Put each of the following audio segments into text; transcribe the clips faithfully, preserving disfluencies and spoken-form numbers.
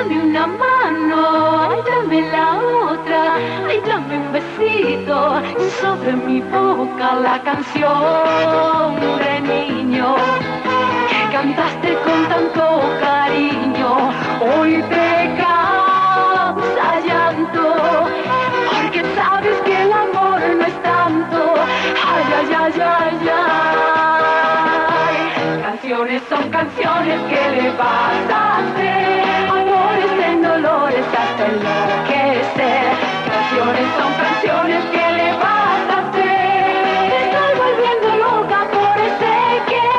dame una mano, ay, dame la otra, ay, dame un besito, sobre mi boca la canción de niño que cantaste con tanto cariño. Hoy te causa llanto, porque sabes que el amor no es tanto. Ay, ay, ay, ay, ay. Canciones son canciones, que le vas a hacer? Amores en dolores hasta enloquecer. Canciones son canciones, que le vas a hacer? Me estoy volviendo loca por ese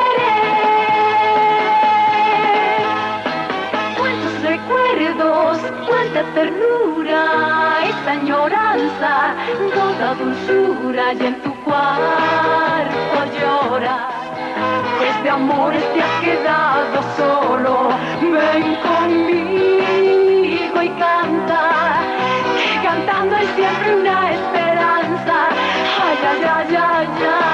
querer. Cuántos recuerdos, cuánta ternura, esa añoranza, toda dulzura, y en tu cuarto llora. Pues de amores te has quedado solo. Ven conmigo y canta, que cantando hay siempre una esperanza. Ay, ay, ay, ay,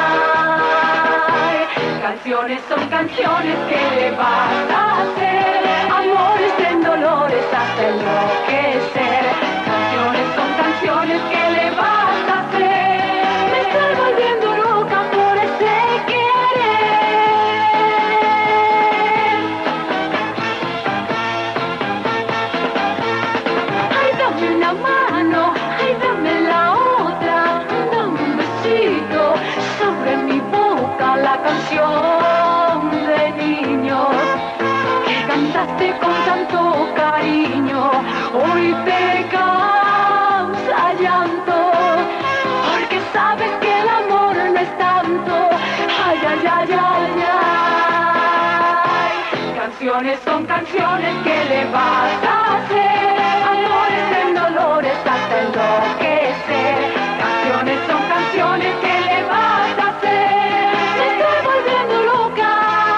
ay. Canciones son canciones, que le vas a hacer? Amores en dolores hasta enloquecer. Canciones son canciones, que le vas a hacer? Me estoy volviendo loca por ese querer. Ay, dame una mano, ay, dame la otra, dame un besito, sobre mi boca la canción de niños que cantaste con tanto cariño. Hoy te causa llanto, porque sabes que el amor no es tanto. Ay, ay, ay, ay, ay. Canciones son canciones, que le vas a hacer? Amores en dolores hasta enloquecer. Canciones son canciones, que le vas a hacer? Me estoy volviendo loca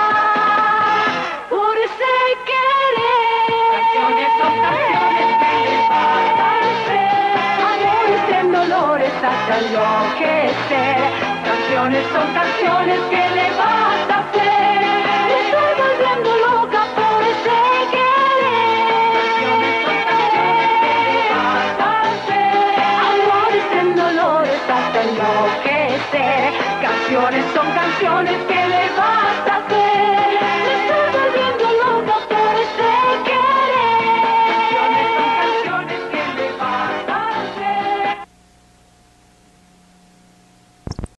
por ese querer. Canciones son canciones, que le vas a hacer? Amores en dolores hasta enloquecer. Canciones son canciones, que le vas a hacer? Me estoy volviendo loca por ese querer. Canciones son canciones, que le vas a hacer? Amores en dolores hasta enloquecer. Canciones son canciones, que